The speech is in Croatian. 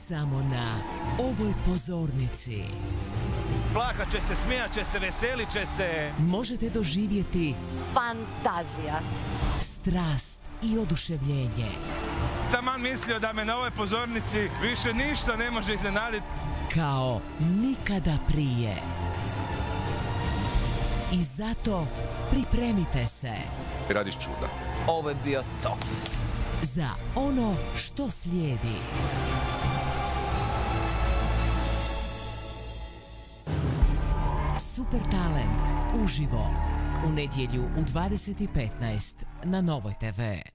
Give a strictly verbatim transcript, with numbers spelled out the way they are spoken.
Samo na ovoj pozornici plakat će se, smijat će se, veselit će se. možete doživjeti Fantazija. strast i oduševljenje. Taman mislio da me na ovoj pozornici više ništa ne može iznenaditi. Kao nikada prije. I zato pripremite se Radiš čuda. Ovo je bio top. za ono što slijedi. Super talent uživo u nedjelju u dvadeset i petnaest na Novoj te ve.